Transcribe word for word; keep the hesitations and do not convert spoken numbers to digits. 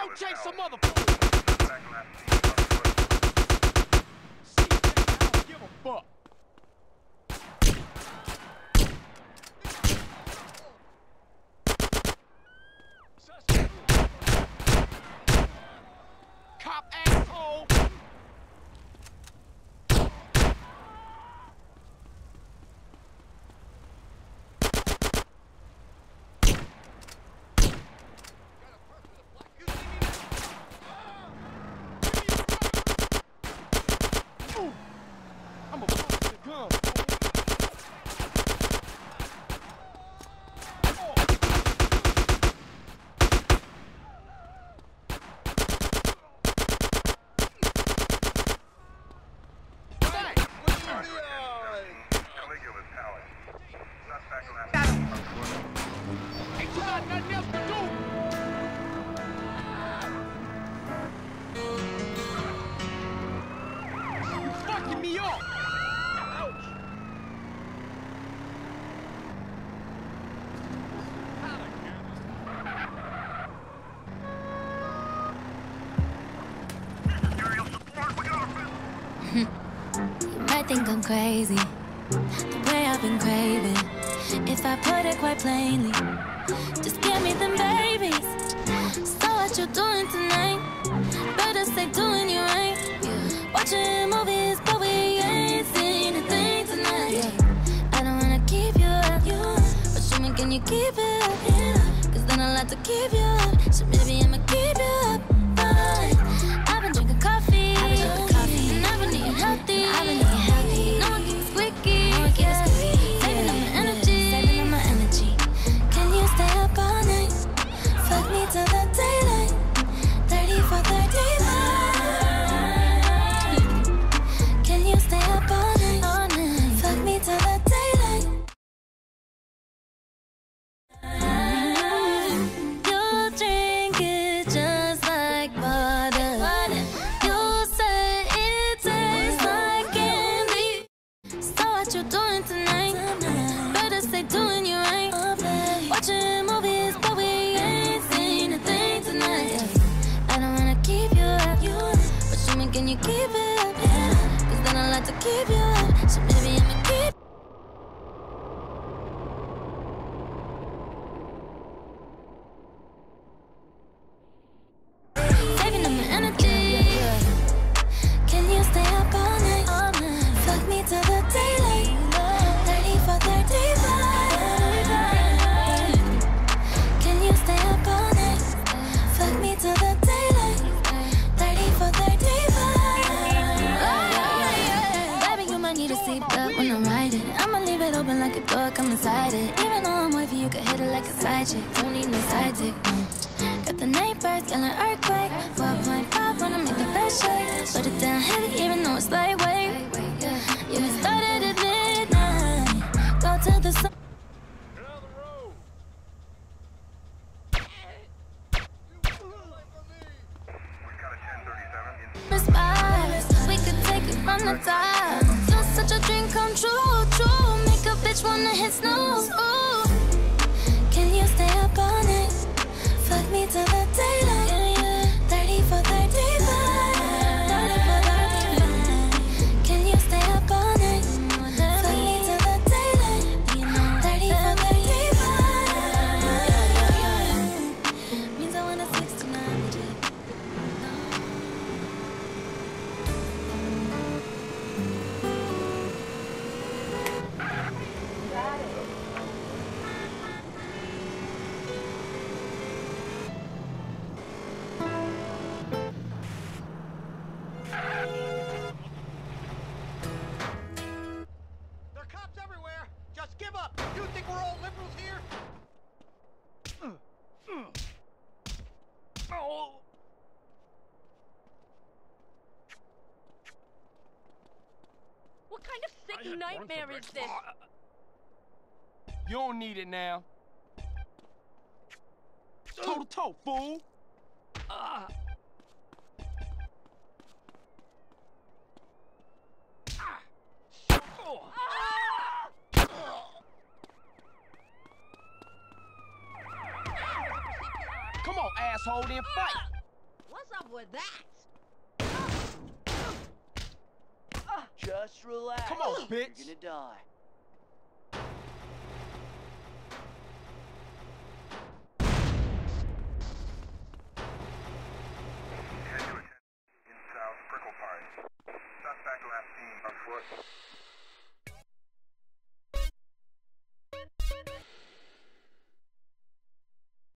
Don't chase some motherfucker! See, I don't give a fuck. Cop asshole! I'm a fucking gun. Caligula's palace. Suspect left. Ain't you got nothing else to do? You fucking me up! Ouch! Aerial support, we got our You might think I'm crazy, the way I've been craving. If I put it quite plainly, just give me them babies. So what you doing tonight? Better stay doing you right. Watching movies, but we ain't seen a thing tonight. I don't wanna keep you up, but show me, can you keep it up? Cause then I'll have to keep you up. So maybe I'ma keep you up. Fine. I've been drinking coffee, I've been drinking coffee, and I've been eating healthy. I've been eating healthy. No one keeps squeaky, no one keeps squeaky. Saving up my energy, saving up my energy. Can you stay up all night? Fuck me till the daylight. Thirty for thirty-five. Can you stay up all night? All night. Fuck me till the daylight. You drink it just like water. You say it tastes like candy. So what you doing tonight? Better stay doing you right. Watching movies, but we ain't seen a thing tonight. I don't wanna keep you up, but show me, can you keep it up? Cause then I'll have to keep you up. So maybe I'ma keep. Saving up my energy. Can you stay up all night? All night. Fuck me till the daylight. Thirty for thirty-five. Can you stay up all night? Fuck me till the daylight. Thirty for thirty-five. Baby, you might need a seatbelt when I'm riding. I'ma leave it open like a door, come inside it. Even though I'm wavy, you can hit it like a side chick. Don't need no side dick. mm. Got the neighbors yelling earthquake. four point five wanna make the best shake. Put it down heavy even though it's lightweight. You started at midnight. Go to the sun. We've got a ten thirty-seven in Spies. We could take it from the top. You're such a dream come true, true. Make a bitch wanna hit snooze. Ooh. Can you stay up all night? Fuck me till the daylight. Thirty for thirty-five. Thirty for thirty-five. Can you stay up all night? Fuck me till the daylight. Thirty for thirty-five. Means I want a sixty-nine. There are cops everywhere! Just give up! You think we're all liberals here? Oh! What kind of sick nightmare is this? You don't need it now. Toe to toe, fool! Ah. Oh. Come on, asshole, then fight! love with that. Just relax. Come on, bitch. You're gonna die. Head to a in South Prickle Pine. Suspect last seen on foot.